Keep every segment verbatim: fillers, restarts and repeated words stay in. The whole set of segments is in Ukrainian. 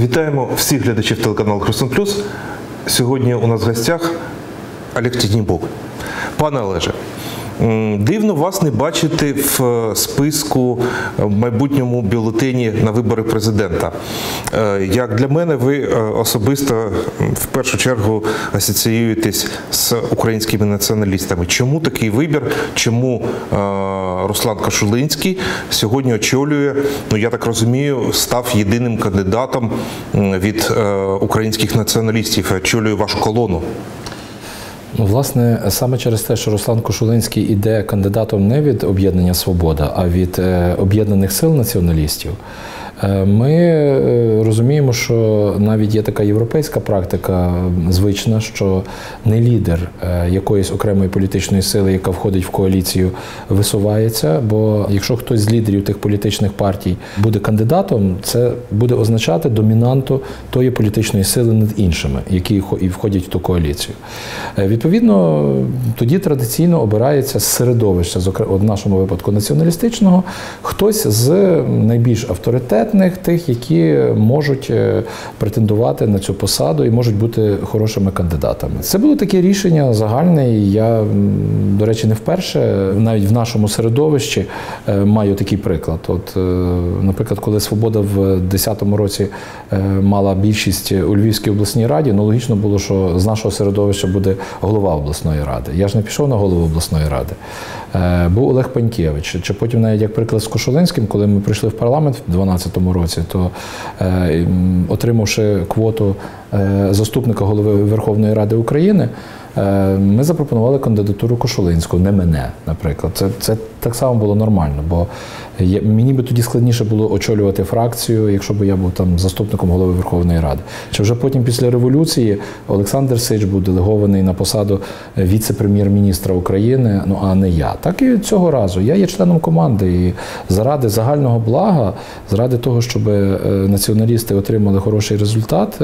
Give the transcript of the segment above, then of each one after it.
Вітаємо всіх глядачів телеканалу Херсон Плюс. Сьогодні у нас в гостях Олег Тягнібок. Пане Олеже, дивно вас не бачити в списку в майбутньому бюлетені на вибори президента. Як для мене, ви особисто в першу чергу асоціюєтесь з українськими націоналістами. Чому такий вибір? Чому Руслан Кошулинський сьогодні очолює, ну я так розумію, став єдиним кандидатом від українських націоналістів, очолює вашу колону? Ну, власне, саме через те, що Руслан Кошулинський іде кандидатом не від об'єднання «Свобода», а від об'єднаних сил націоналістів, ми розуміємо, що навіть є така європейська практика звична, що не лідер якоїсь окремої політичної сили, яка входить в коаліцію, висувається, бо якщо хтось з лідерів тих політичних партій буде кандидатом, це буде означати домінанту тої політичної сили над іншими, які і входять в ту коаліцію. Відповідно, тоді традиційно обирається з середовища, в нашому випадку націоналістичного, хтось з найбільш авторитетних, тих, які можуть претендувати на цю посаду і можуть бути хорошими кандидатами. Це було таке рішення загальне, і я, до речі, не вперше, навіть в нашому середовищі маю такий приклад. От, наприклад, коли «Свобода» в дві тисячі десятому році мала більшість у Львівській обласній раді, ну логічно було, що з нашого середовища буде голова обласної ради. Я ж не пішов на голову обласної ради. Був Олег Панькевич. Чи потім навіть як приклад з Кошулинським, коли ми прийшли в парламент в дві тисячі дванадцятому році, то е, отримавши квоту е, заступника голови Верховної Ради України, е, ми запропонували кандидатуру Кошулинського, не мене, наприклад. Це, це так само було нормально, бо я, мені би тоді складніше було очолювати фракцію, якщо б я був там заступником голови Верховної Ради. Чи вже потім після революції Олександр Сич був делегований на посаду віце-прем'єр-міністра України, ну а не я. Так і цього разу. Я є членом команди і заради загального блага, заради того, щоб націоналісти отримали хороший результат,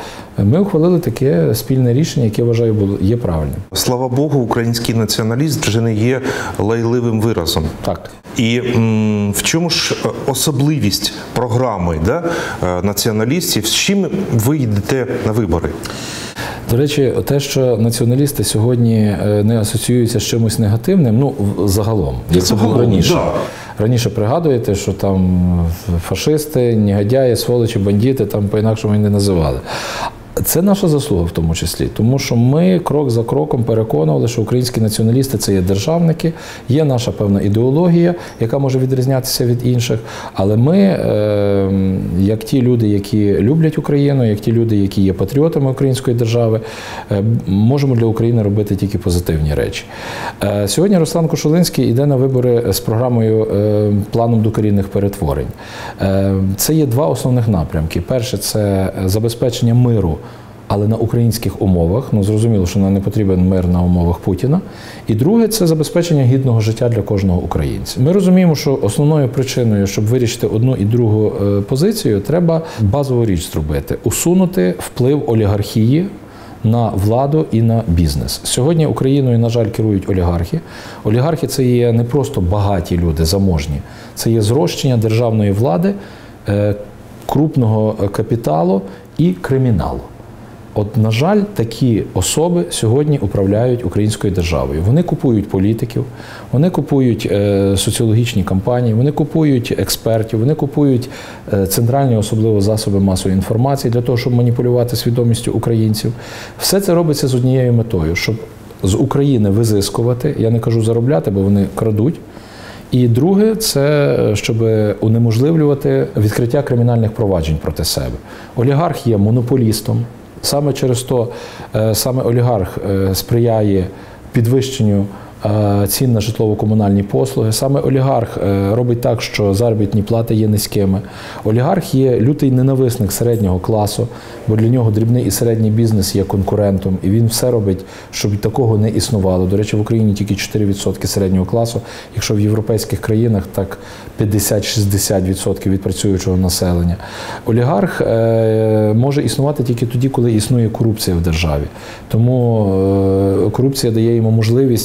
ми ухвалили таке спільне рішення, яке, вважаю, було, є правильним. Слава Богу, український націоналіст вже не є лайливим виразом. Так. І м, в чому ж особливість програми, да, націоналістів, з чим ви йдете на вибори? До речі, те, що націоналісти сьогодні не асоціюються з чимось негативним, ну, загалом, як це було раніше. Да. Раніше пригадуєте, що там фашисти, негодяї, сволочі, бандити, там по-інакшому і не називали. Це наша заслуга в тому числі, тому що ми крок за кроком переконували, що українські націоналісти – це є державники, є наша певна ідеологія, яка може відрізнятися від інших, але ми, як ті люди, які люблять Україну, як ті люди, які є патріотами української держави, можемо для України робити тільки позитивні речі. Сьогодні Руслан Кошулинський йде на вибори з програмою «Планом докорінних перетворень». Це є два основних напрямки. Перше – це забезпечення миру, але на українських умовах. Ну, зрозуміло, що нам не потрібен мир на умовах Путіна. І друге – це забезпечення гідного життя для кожного українця. Ми розуміємо, що основною причиною, щоб вирішити одну і другу позицію, треба базову річ зробити – усунути вплив олігархії на владу і на бізнес. Сьогодні Україною, на жаль, керують олігархи. Олігархи – це є не просто багаті люди, заможні. Це є зрощення державної влади, крупного капіталу і криміналу. От, на жаль, такі особи сьогодні управляють українською державою. Вони купують політиків, вони купують е, соціологічні кампанії, вони купують експертів, вони купують е, центральні, особливо засоби масової інформації для того, щоб маніпулювати свідомістю українців. Все це робиться з однією метою, щоб з України визискувати, я не кажу заробляти, бо вони крадуть. І друге – це щоб унеможливлювати відкриття кримінальних проваджень проти себе. Олігарх є монополістом. Саме через то, саме олігарх сприяє підвищенню цін на житлово-комунальні послуги. Саме олігарх робить так, що заробітні плати є низькими. Олігарх є лютий ненависник середнього класу, бо для нього дрібний і середній бізнес є конкурентом, і він все робить, щоб такого не існувало. До речі, в Україні тільки чотири відсотки середнього класу, якщо в європейських країнах так п'ятдесят-шістдесят відсотків від працюючого населення. Олігарх е, може існувати тільки тоді, коли існує корупція в державі. Тому е, корупція дає йому можливість купувати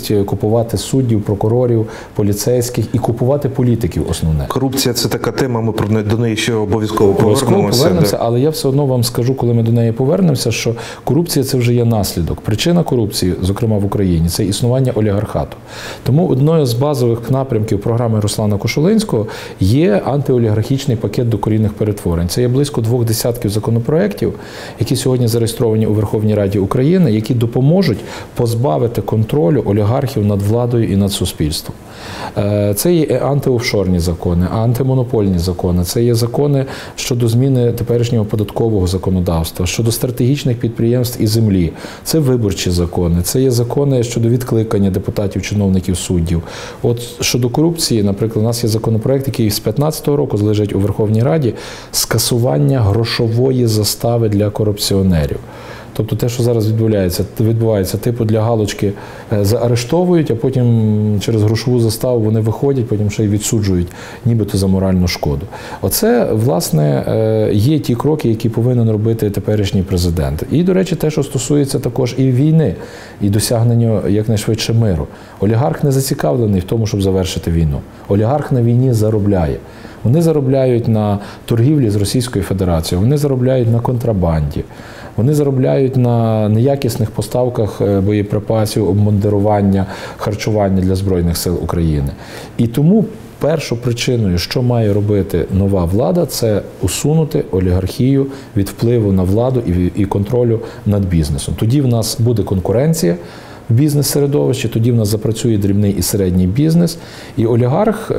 купувати суддів, прокурорів, поліцейських і купувати політиків основне. Корупція – це така тема, ми про неї- до неї ще обов'язково Обов'язково повернемося. повернемося, да. але я все одно вам скажу, коли ми до неї повернемося, що корупція – це вже є наслідок. Причина корупції, зокрема в Україні, це існування олігархату. Тому одною з базових напрямків програми Руслана Кошулинського є антиолігархічний пакет докорінних перетворень. Це є близько двох десятків законопроєктів, які сьогодні зареєстровані у Верховній Раді України, які допоможуть позбавити контролю олігархів над владою і над суспільством. Е, Це є антиофшорні закони, антимонопольні закони, це є закони щодо зміни теперішнього податкового законодавства, щодо стратегічних підприємств і землі, це виборчі закони, це є закони щодо відкликання депутатів, чиновників, суддів. От щодо корупції, наприклад, у нас є законопроект, який з п'ятнадцятого року лежить у Верховній Раді, скасування грошової застави для корупціонерів. Тобто те, що зараз відбувається, відбувається, типу для галочки заарештовують, а потім через грошову заставу вони виходять, потім ще й відсуджують, нібито за моральну шкоду. Оце, власне, є ті кроки, які повинен робити теперішній президент. І, до речі, те, що стосується також і війни, і досягнення якнайшвидше миру. Олігарх не зацікавлений в тому, щоб завершити війну. Олігарх на війні заробляє. Вони заробляють на торгівлі з Російською Федерацією, вони заробляють на контрабанді, вони заробляють на неякісних поставках боєприпасів, обмундирування, харчування для Збройних сил України. І тому першою причиною, що має робити нова влада, це усунути олігархію від впливу на владу і контролю над бізнесом. Тоді в нас буде конкуренція в бізнес-середовищі, тоді в нас запрацює дрібний і середній бізнес, і олігарх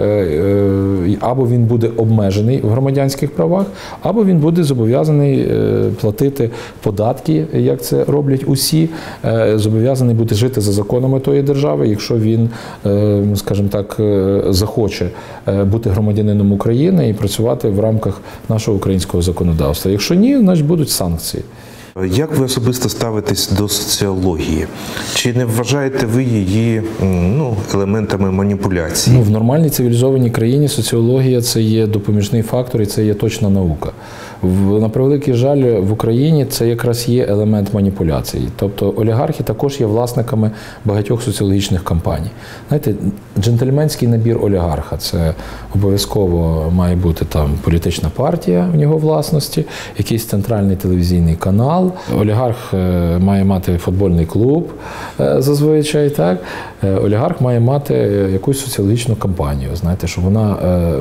або він буде обмежений в громадянських правах, або він буде зобов'язаний платити податки, як це роблять усі, зобов'язаний бути жити за законами тої держави, якщо він, скажімо так, захоче бути громадянином України і працювати в рамках нашого українського законодавства. Якщо ні, значить будуть санкції. Як ви особисто ставитесь до соціології? Чи не вважаєте ви її ну, елементами маніпуляції? Ну, в нормальній цивілізованій країні соціологія – це є допоміжний фактор і це є точна наука. В, на превеликий жаль, в Україні це якраз є елемент маніпуляції. Тобто олігархи також є власниками багатьох соціологічних кампаній. Знаєте, джентльменський набір олігарха – це обов'язково має бути там політична партія в його власності, якийсь центральний телевізійний канал, олігарх має мати футбольний клуб зазвичай, так? Олігарх має мати якусь соціологічну кампанію, знаєте, щоб вона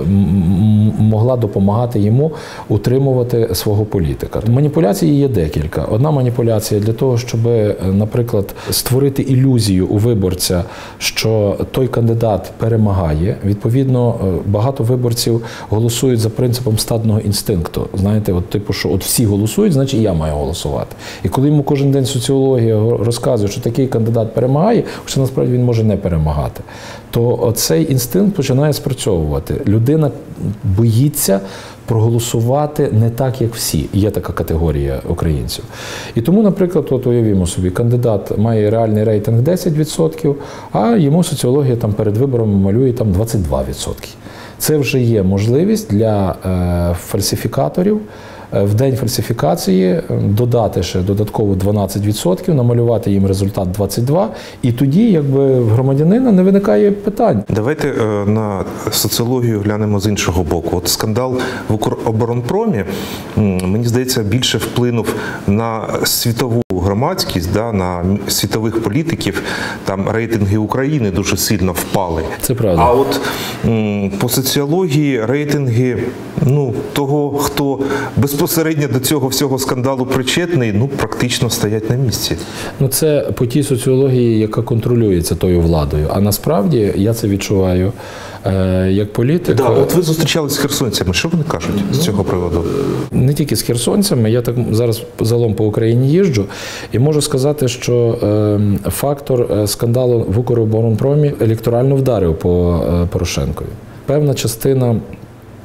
могла допомагати йому утримувати свого політика. Маніпуляцій є декілька. Одна маніпуляція для того, щоб, наприклад, створити ілюзію у виборця, що той кандидат перемагає. Відповідно, багато виборців голосують за принципом стадного інстинкту. Знаєте, от типу, що от всі голосують, значить і я маю голосувати. І коли йому кожен день соціологія розказує, що такий кандидат перемагає, хоча насправді він може не перемагати, то цей інстинкт починає спрацьовувати. Людина боїться проголосувати не так, як всі. Є така категорія українців. І тому, наприклад, от уявімо собі, кандидат має реальний рейтинг десять відсотків, а йому соціологія там перед виборами малює там двадцять два відсотки. Це вже є можливість для е, фальсифікаторів в день фальсифікації додати ще додатково дванадцять відсотків, намалювати їм результат двадцять два, і тоді якби в громадянина не виникає питань. Давайте е, на соціологію глянемо з іншого боку. От скандал в Укроборонпромі, мені здається, більше вплинув на світову громадськість, да, на світових політиків. Там рейтинги України дуже сильно впали. Це правда. А от м, по соціології рейтинги ну, того, хто безпосередньо до цього всього скандалу причетний, ну, практично стоять на місці. Ну, це по тій соціології, яка контролюється тою владою. А насправді, я це відчуваю е, як політик. Да, от ви зустрічалися з херсонцями, що вони кажуть з цього приводу? Не тільки з херсонцями, я так зараз загалом по Україні їжджу, і можу сказати, що е, фактор скандалу в Укроборонпромі електорально вдарив по е, Порошенкові. Певна частина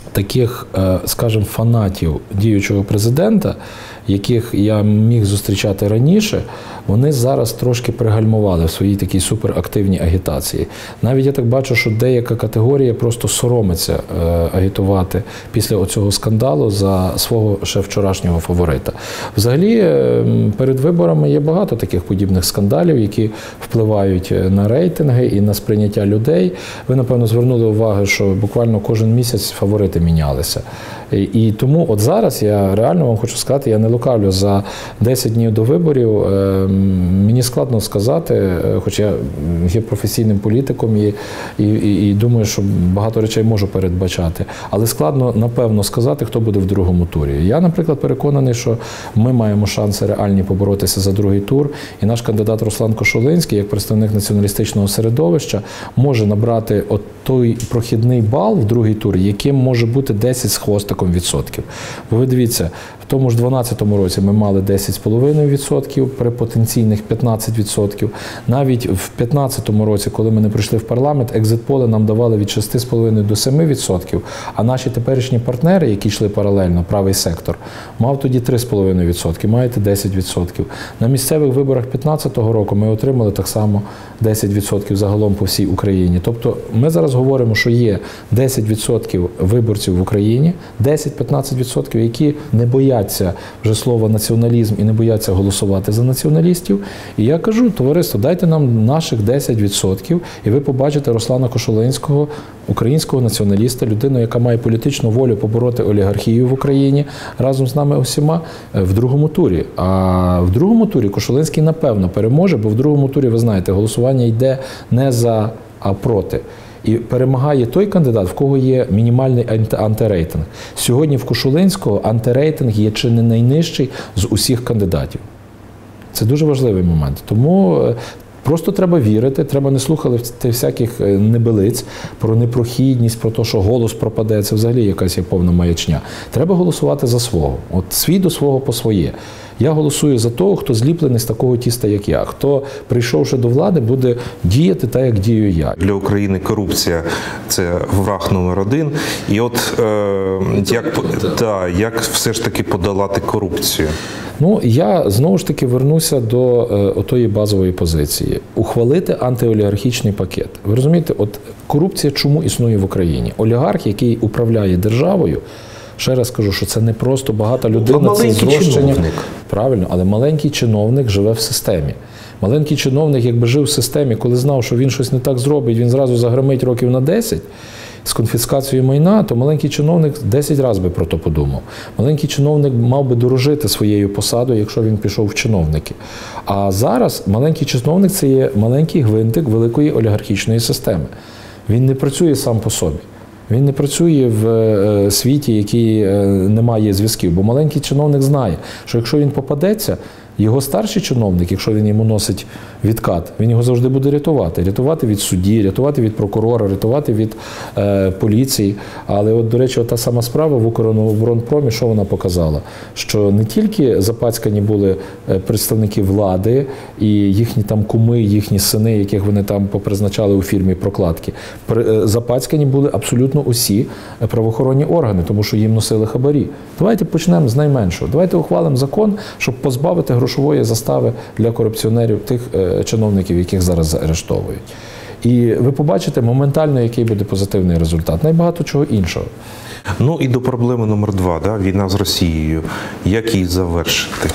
таких, скажімо, фанатів діючого президента, яких я міг зустрічати раніше, вони зараз трошки пригальмували в своїй такій суперактивній агітації. Навіть я так бачу, що деяка категорія просто соромиться е, агітувати після оцього скандалу за свого ще вчорашнього фаворита. Взагалі, е, перед виборами є багато таких подібних скандалів, які впливають на рейтинги і на сприйняття людей. Ви, напевно, звернули увагу, що буквально кожен місяць фаворити мінялися. І, і тому от зараз я реально вам хочу сказати, я не лукавлю, за десять днів до виборів е, мені складно сказати, хоч я є професійним політиком і, і, і, і думаю, що багато речей можу передбачати, але складно, напевно, сказати, хто буде в другому турі. Я, наприклад, переконаний, що ми маємо шанси реальні поборотися за другий тур, і наш кандидат Руслан Кошулинський, як представник націоналістичного середовища, може набрати от той прохідний бал в другий тур, яким може бути десять з хвостиком відсотків. Бо ви дивіться, в тому ж дванадцятому році ми мали десять з половиною відсотків, при потенційних п'ятнадцять відсотків. Навіть в п'ятнадцятому році, коли ми не прийшли в парламент, екзит-поли нам давали від шести з половиною до семи відсотків, а наші теперішні партнери, які йшли паралельно, правий сектор, мав тоді три з половиною відсотки, маєте десять відсотків. На місцевих виборах п'ятнадцятого року ми отримали так само десять відсотків загалом по всій Україні. Тобто ми зараз говоримо, що є десять відсотків виборців в Україні, десять-п'ятнадцять відсотків, які не бояться вже слова націоналізм і не бояться голосувати за націоналістів. І я кажу, товариство, дайте нам наших десять відсотків, і ви побачите Руслана Кошулинського, українського націоналіста, людину, яка має політичну волю побороти олігархію в Україні разом з нами усіма в другому турі. А в другому турі Кошулинський, напевно, переможе, бо в другому турі, ви знаєте, голосування йде не за, а проти. І перемагає той кандидат, в кого є мінімальний антирейтинг. Сьогодні в Кошулинського антирейтинг є чи не найнижчий з усіх кандидатів. Це дуже важливий момент. Тому просто треба вірити, треба не слухати всяких небелиць про непрохідність, про те, що голос пропаде. Це взагалі якась є повна маячня. Треба голосувати за свого. От свій до свого по своє. Я голосую за того, хто зліплений з такого тіста, як я. Хто, прийшовши до влади, буде діяти так, як дію я. Для України корупція – це враг номер один. І от е, як, та, як все ж таки подолати корупцію? Ну, я знову ж таки вернуся до е, отої базової позиції. Ухвалити антиолігархічний пакет. Ви розумієте, от корупція чому існує в Україні? Олігарх, який управляє державою, ще раз кажу, що це не просто багата людина, це зрощення. Правильно, але маленький чиновник живе в системі. Маленький чиновник, якби жив в системі, коли знав, що він щось не так зробить, він зразу загримить років на десять з конфіскацією майна, то маленький чиновник десять разів би про то подумав. Маленький чиновник мав би дорожити своєю посадою, якщо він пішов в чиновники. А зараз маленький чиновник – це є маленький гвинтик великої олігархічної системи. Він не працює сам по собі. Він не працює в світі, який не має зв'язків, бо маленький чиновник знає, що якщо він попадеться, його старший чиновник, якщо він йому носить відкат, він його завжди буде рятувати. Рятувати від судді, рятувати від прокурора, рятувати від е, поліції. Але от, до речі, та сама справа в Укроборонпромі, що вона показала? Що не тільки запацькані були представники влади і їхні там куми, їхні сини, яких вони там попризначали у фірмі прокладки. Запацькані були абсолютно усі правоохоронні органи, тому що їм носили хабарі. Давайте почнемо з найменшого. Давайте ухвалимо закон, щоб позбавити грошової застави для корупціонерів тих е, чиновників, яких зараз заарештовують. І ви побачите моментально, який буде позитивний результат. Найбагато чого іншого. Ну і до проблеми номер два, да? Війна з Росією. Як її завершити?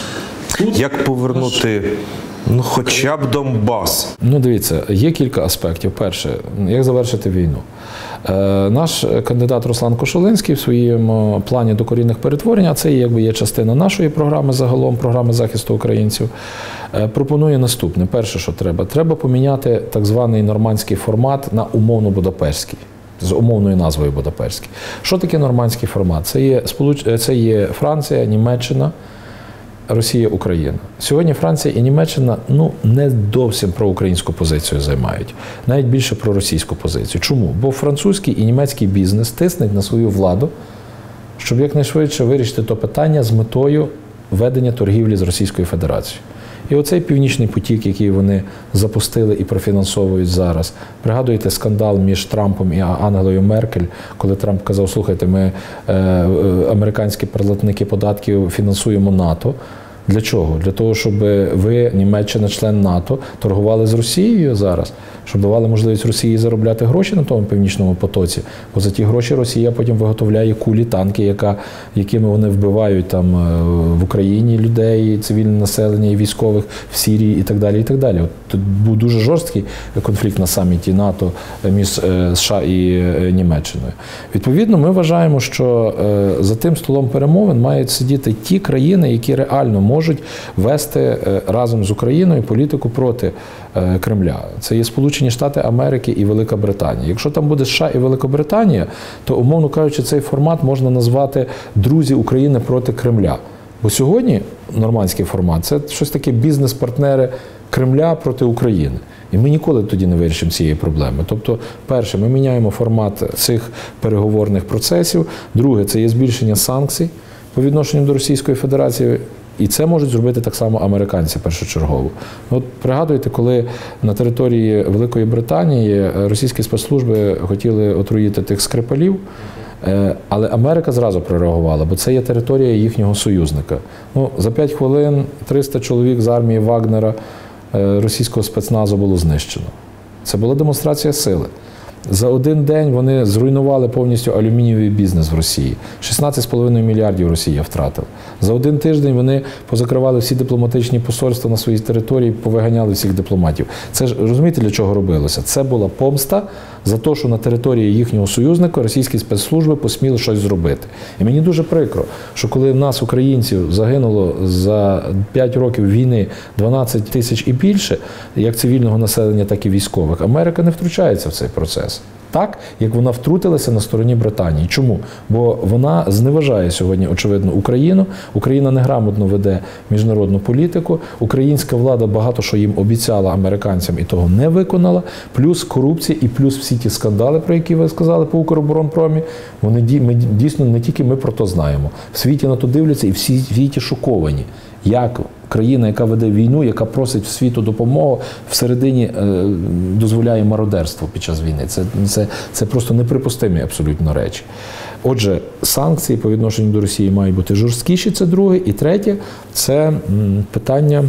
Як повернути, ну, хоча б Донбас? Ну, дивіться, є кілька аспектів. Перше, як завершити війну. Е, наш кандидат Руслан Кошулинський в своєму плані докорінних перетворень, а це якби є частина нашої програми загалом, програми захисту українців, е, пропонує наступне. Перше, що треба. Треба поміняти так званий нормандський формат на умовно-будапештський. З умовною назвою Будапештський. Що таке нормандський формат? Це є, це є Франція, Німеччина, Росія, Україна. Сьогодні Франція і Німеччина ну, не зовсім про українську позицію займають, навіть більше про російську позицію. Чому? Бо французький і німецький бізнес тиснуть на свою владу, щоб якнайшвидше вирішити то питання з метою ведення торгівлі з Російською Федерацією. І оцей Північний потік, який вони запустили і профінансовують зараз. Пригадуєте скандал між Трампом і Ангелою Меркель, коли Трамп казав, слухайте, ми е, американські платники податків фінансуємо НАТО. Для чого? Для того, щоб ви, Німеччина, член НАТО, торгували з Росією зараз, щоб давали можливість Росії заробляти гроші на тому Північному потоці. Бо за ті гроші Росія потім виготовляє кулі, танки, яка, якими вони вбивають там в Україні людей, цивільне населення і військових, в Сирії і так далі. І так далі. От тут був дуже жорсткий конфлікт на саміті НАТО між США і Німеччиною. Відповідно, ми вважаємо, що за тим столом перемовин мають сидіти ті країни, які реально можуть можуть вести разом з Україною політику проти Кремля. Це є Сполучені Штати Америки і Велика Британія. Якщо там буде США і Великобританія, то, умовно кажучи, цей формат можна назвати «Друзі України проти Кремля». Бо сьогодні нормандський формат – це щось таке бізнес-партнери Кремля проти України. І ми ніколи тоді не вирішимо цієї проблеми. Тобто, перше, ми міняємо формат цих переговорних процесів. Друге, це є збільшення санкцій по відношенню до Російської Федерації. І це можуть зробити так само американці першочергово. От пригадуєте, коли на території Великої Британії російські спецслужби хотіли отруїти тих Скрипалів, але Америка зразу прореагувала, бо це є територія їхнього союзника. Ну, за п'ять хвилин триста чоловік з армії Вагнера російського спецназу було знищено. Це була демонстрація сили. За один день вони зруйнували повністю алюмінієвий бізнес в Росії. шістнадцять з половиною мільярдів Росія втратила. За один тиждень вони позакривали всі дипломатичні посольства на своїй території, повиганяли всіх дипломатів. Це ж, розумієте, для чого робилося? Це була помста за те, що на території їхнього союзника російські спецслужби посміли щось зробити. І мені дуже прикро, що коли в нас, українців, загинуло за п'ять років війни дванадцять тисяч і більше, як цивільного населення, так і військових, Америка не втручається в цей процес. Так, як вона втрутилася на стороні Британії. Чому? Бо вона зневажає сьогодні, очевидно, Україну. Україна неграмотно веде міжнародну політику. Українська влада багато що їм обіцяла американцям і того не виконала. Плюс корупція і плюс всі ті скандали, про які ви сказали по Укроборонпромі. Вони ми, дійсно не тільки ми про то знаємо. В світі на то дивляться і всі в світі шоковані. Як країна, яка веде війну, яка просить світу допомогу, всередині е, дозволяє мародерство під час війни. Це, це, це просто неприпустимі абсолютно речі. Отже, санкції по відношенню до Росії мають бути жорсткіші, це друге. І третє – це м, питання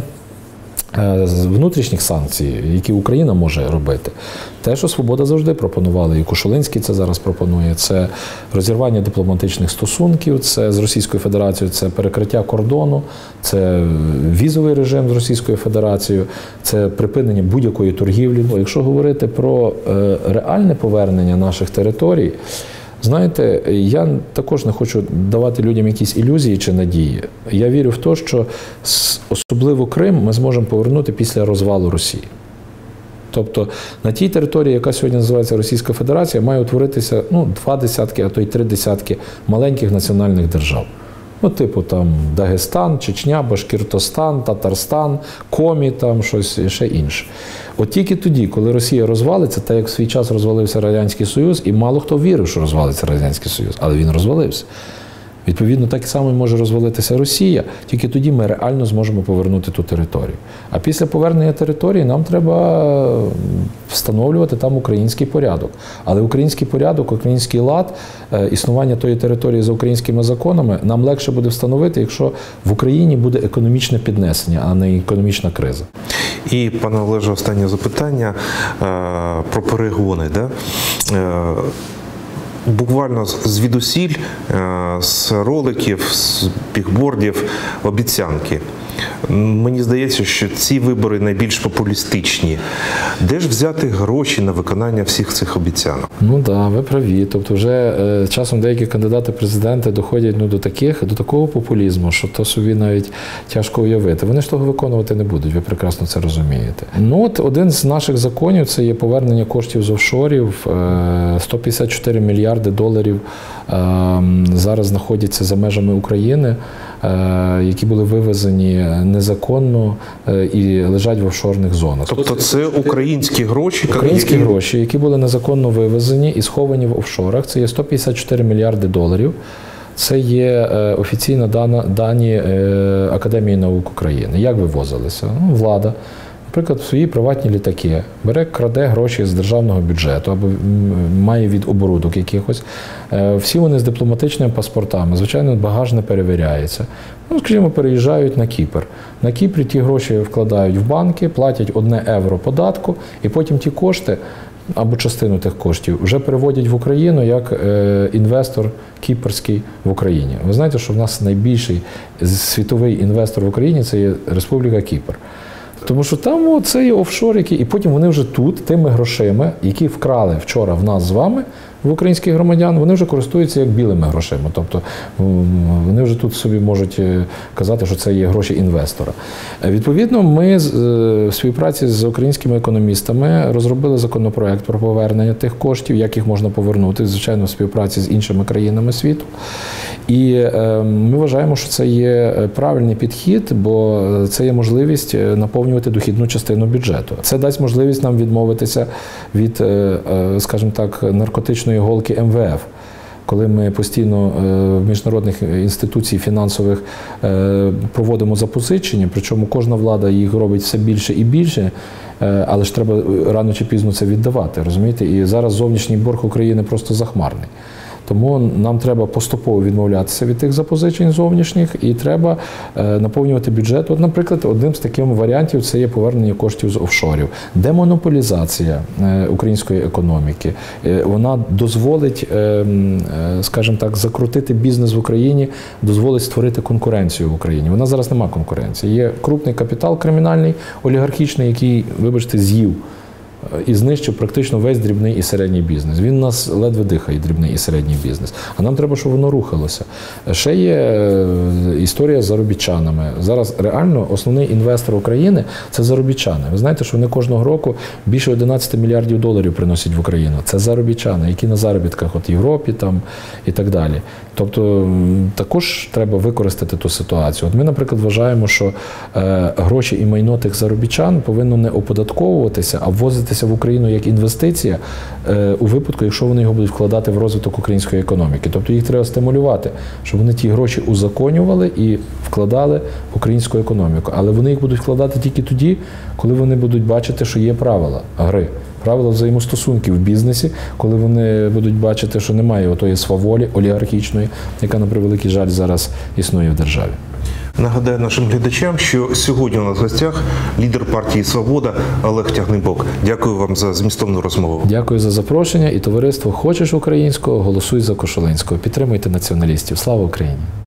внутрішніх санкцій, які Україна може робити. Те, що Свобода завжди пропонувала, і Кошулинський це зараз пропонує, це розірвання дипломатичних стосунків, це з Російською Федерацією, це перекриття кордону, це візовий режим з Російською Федерацією, це припинення будь-якої торгівлі. Ну, якщо говорити про е, реальне повернення наших територій, знаєте, я також не хочу давати людям якісь ілюзії чи надії. Я вірю в те, що особливо Крим ми зможемо повернути після розвалу Росії. Тобто на тій території, яка сьогодні називається Російська Федерація, має утворитися ну, два десятки, а то й три десятки маленьких національних держав. Ну, типу там Дагестан, Чечня, Башкортостан, Татарстан, Комі, там щось ще інше. От тільки тоді, коли Росія розвалиться, так як в свій час розвалився Радянський Союз, і мало хто вірив, що розвалиться Радянський Союз, але він розвалився. Відповідно, так само може розвалитися Росія, тільки тоді ми реально зможемо повернути ту територію. А після повернення території нам треба встановлювати там український порядок. Але український порядок, український лад, існування тої території за українськими законами нам легше буде встановити, якщо в Україні буде економічне піднесення, а не економічна криза. І, пане Олеже, останнє запитання про перегони. Да? Буквально звідусіль, з роликів, з бігбордів, обіцянки. Мені здається, що ці вибори найбільш популістичні. Де ж взяти гроші на виконання всіх цих обіцянок? Ну так, да, ви праві. Тобто вже е, часом деякі кандидати в президенти доходять ну, до таких, до такого популізму, що то собі навіть тяжко уявити. Вони ж того виконувати не будуть, ви прекрасно це розумієте. Ну от один з наших законів – це є повернення коштів з офшорів. Е, сто п'ятдесят чотири мільярди доларів е, зараз знаходяться за межами України, е, які були вивезені незаконно і лежать в офшорних зонах. Тобто це українські гроші? Українські які... гроші, які були незаконно вивезені і сховані в офшорах. Це є сто п'ятдесят чотири мільярди доларів. Це є е, офіційна дана, дані е, Академії наук України. Як вивозилися? Ну, влада, наприклад, в свої приватні літаки бере, краде гроші з державного бюджету або має від оборудок якихось. Е, всі вони з дипломатичними паспортами. Звичайно, багаж не перевіряється. Ну, скажімо, переїжджають на Кіпр. На Кіпрі ті гроші вкладають в банки, платять одне євро податку, і потім ті кошти або частину тих коштів вже переводять в Україну як е, інвестор кіпрський в Україні. Ви знаєте, що в нас найбільший світовий інвестор в Україні – це є Республіка Кіпр. Тому що там о, це є офшор, які, і потім вони вже тут, тими грошима, які вкрали вчора в нас з вами, в українських громадян, вони вже користуються як білими грошима. Тобто вони вже тут собі можуть казати, що це є гроші інвестора. Відповідно, ми в співпраці з українськими економістами розробили законопроект про повернення тих коштів, як їх можна повернути, звичайно, в співпраці з іншими країнами світу. І ми вважаємо, що це є правильний підхід, бо це є можливість наповнювати дохідну частину бюджету. Це дасть можливість нам відмовитися від, скажімо так, наркотичної голки ем ве еф. Коли ми постійно в міжнародних інституцій фінансових проводимо запозичення, причому кожна влада їх робить все більше і більше, але ж треба рано чи пізно це віддавати, розумієте? І зараз зовнішній борг України просто захмарний. Тому нам треба поступово відмовлятися від тих запозичень зовнішніх і треба наповнювати бюджет. От, наприклад, одним з таких варіантів це є повернення коштів з офшорів. Демонополізація української економіки. Вона дозволить, скажімо так, закрутити бізнес в Україні, дозволить створити конкуренцію в Україні. Вона зараз нема конкуренції. Є крупний капітал кримінальний, олігархічний, який, вибачте, з'їв і знищив практично весь дрібний і середній бізнес. Він у нас ледве дихає, дрібний і середній бізнес. А нам треба, щоб воно рухалося. Ще є історія з заробітчанами. Зараз реально основний інвестор України – це заробітчани. Ви знаєте, що вони кожного року більше одинадцять мільярдів доларів приносять в Україну. Це заробітчани, які на заробітках от в Європі там, і так далі. Тобто також треба використати ту ситуацію. От ми, наприклад, вважаємо, що е, гроші і майно тих заробітчан повинно не оподатковуватися, а ввозитися в Україну як інвестиція е, у випадку, якщо вони його будуть вкладати в розвиток української економіки. Тобто їх треба стимулювати, щоб вони ті гроші узаконювали і вкладали в українську економіку. Але вони їх будуть вкладати тільки тоді, коли вони будуть бачити, що є правила гри. Правила взаємостосунків в бізнесі, коли вони будуть бачити, що немає отої сваволі олігархічної, яка, на превеликий жаль, зараз існує в державі. Нагадаю нашим глядачам, що сьогодні у нас в гостях лідер партії «Свобода» Олег Тягнибок. Дякую вам за змістовну розмову. Дякую за запрошення. І товариство «Хочеш українського? Голосуй за Кошулинського». Підтримуйте націоналістів. Слава Україні!